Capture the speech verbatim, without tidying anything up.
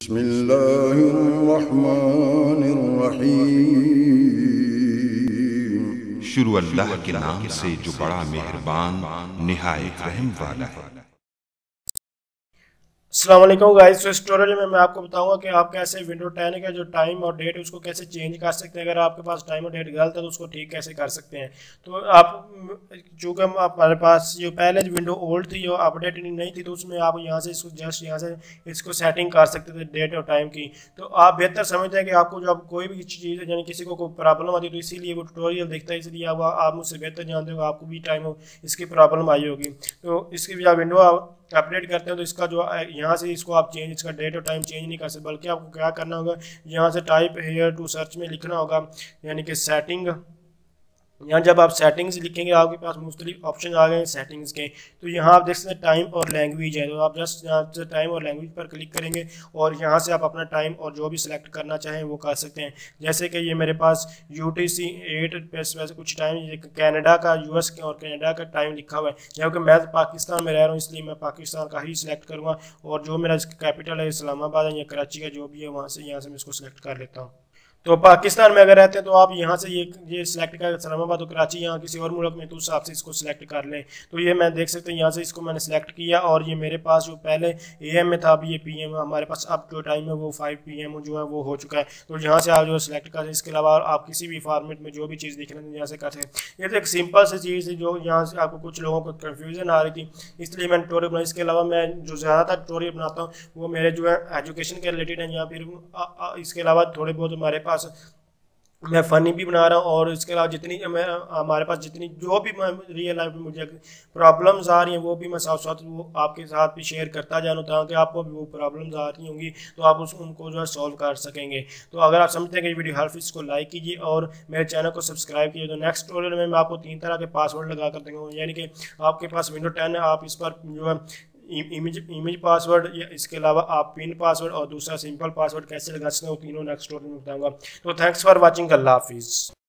बिस्मिल्लाहिर्रहमानिर्रहीम। शुरू अल्लाह के नाम से जो बड़ा मेहरबान निहायत रहम वाला है। अस्सलाम वालेकुम गाइस। तो इस ट्यूटोरियल में मैं आपको बताऊंगा कि आप कैसे विंडो टेन का जो टाइम और डेट है उसको कैसे चेंज कर सकते हैं। अगर आपके पास टाइम और डेट गलत है तो उसको ठीक कैसे कर सकते हैं। तो आप चूँकि हमारे पास जो पहले जो विंडो ओल्ड थी जो अपडेट नहीं थी तो उसमें आप यहाँ से इसको जस्ट यहाँ से इसको सेटिंग कर सकते थे डेट और टाइम की। तो आप बेहतर समझते हैं कि आपको जब कोई भी चीज़ यानी किसी को कोई प्रॉब्लम आती है तो इसीलिए वो ट्यूटोरियल देखता है, इसलिए आप आप मुझसे बेहतर जानते हो, आपको भी टाइम इसकी प्रॉब्लम आई होगी। तो इसकी भी आप विंडो अपडेट करते हैं तो इसका जो यहाँ से इसको आप चेंज इसका डेट और टाइम चेंज नहीं कर सकते, बल्कि आपको क्या करना होगा, यहाँ से टाइप हेयर टू सर्च में लिखना होगा यानी कि सेटिंग। यहाँ जब आप सेटिंग्स लिखेंगे आपके पास मुख्तलिफ ऑप्शन आ गए हैं सेटिंग्स के। तो यहाँ आप देख सकते हैं टाइम और लैंग्वेज है, तो आप जस्ट यहाँ से टाइम और लैंग्वेज पर क्लिक करेंगे और यहाँ से आप अपना टाइम और जो भी सिलेक्ट करना चाहें वो कर सकते हैं। जैसे कि ये मेरे पास U T C eight plus वैसे कुछ टाइम कनाडा का, यूएस और कनाडा का टाइम लिखा हुआ है। जबकि मैं पाकिस्तान में रह रहा हूँ इसलिए मैं पाकिस्तान का ही सिलेक्ट करूँगा, और जो मेरा कैपिटल है इस्लामाबाद है या कराची का जो भी है वहाँ से यहाँ से मैं इसको सिलेक्ट कर लेता हूँ। तो पाकिस्तान में अगर रहते हैं तो आप यहाँ से ये ये सिलेक्ट कर इस्लामाबाद और कराची, यहाँ किसी और मुल्क में तो उस हिसाब से इसको सिलेक्ट कर लें। तो ये मैं देख सकते हैं यहाँ से इसको मैंने सिलेक्ट किया और ये मेरे पास जो पहले ए एम में था अभी ये पी एम है। हमारे पास अब जो टाइम है वो फाइव पी एम जो है वो हो चुका है। तो यहाँ से आप जो सिलेक्ट करें, इसके अलावा आप किसी भी फॉर्मेट में जो भी चीज़ देखना है यहाँ से कर सकते हैं। ये तो एक सिंपल सी चीज़ है जो यहाँ से आपको कुछ लोगों को कन्फ्यूजन आ रही थी, इसलिए मैंने ट्यूटोरियल बनाया। इसके अलावा मैं जो ज़्यादातर ट्यूटोरियल बनाता हूँ वो मेरे जो है एजुकेशन के रिलेटेड है, या फिर इसके अलावा थोड़े बहुत हमारे पास मैं फ़नी भी बना रहा हूँ। और इसके अलावा जितनी मैं हमारे पास जितनी जो भी मैं रियल लाइफ में मुझे प्रॉब्लम्स आ रही हैं वो भी मैं साथ साथ वो आपके साथ भी शेयर करता जानूँ, ताकि आपको भी वो प्रॉब्लम्स आ रही होंगी तो आप उस उनको जो है सॉल्व कर सकेंगे। तो अगर आप समझते हैं कि ये वीडियो हेल्प, इसको लाइक कीजिए और मेरे चैनल को सब्सक्राइब कीजिए। तो नेक्स्ट ट्यूटोरियल में मैं आपको तीन तरह के पासवर्ड लगा कर देंगे, यानी कि आपके पास विंडो टेन है, आप इस पर जो है इमेज इमेज पासवर्ड, या इसके अलावा आप पिन पासवर्ड और दूसरा सिंपल पासवर्ड कैसे लगा सकते हैं वो तीनों नेक्स्ट ट्यूटोरियल में बताऊंगा। तो थैंक्स फॉर वाचिंग, अल्लाह हाफिज़।